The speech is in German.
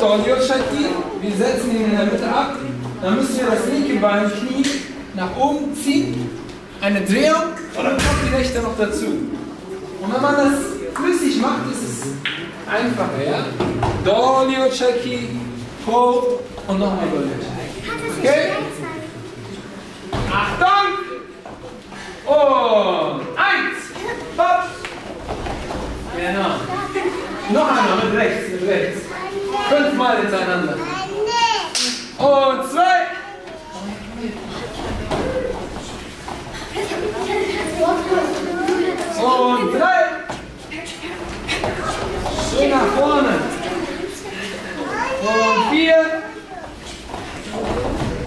Dolly Shaki. Wir setzen ihn in der Mitte ab. Dann müssen wir das linke Bein, Knie nach oben ziehen. Eine Drehung und dann kommt die rechte noch dazu. Und wenn man das flüssig macht, ist es einfacher, ja? Dolly Shaki, Hold und nochmal Dolly Shaki. Okay? Achtung! Oh!